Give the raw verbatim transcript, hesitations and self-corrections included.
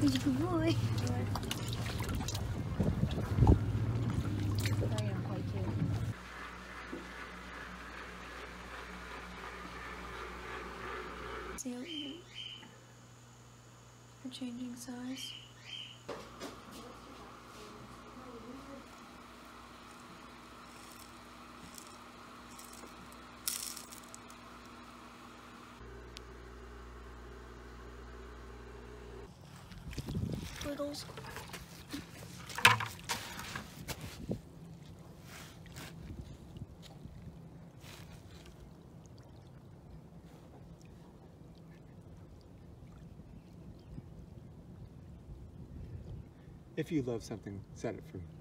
He's a good boy. See how we're changing size. Littles. If you love something, set it free.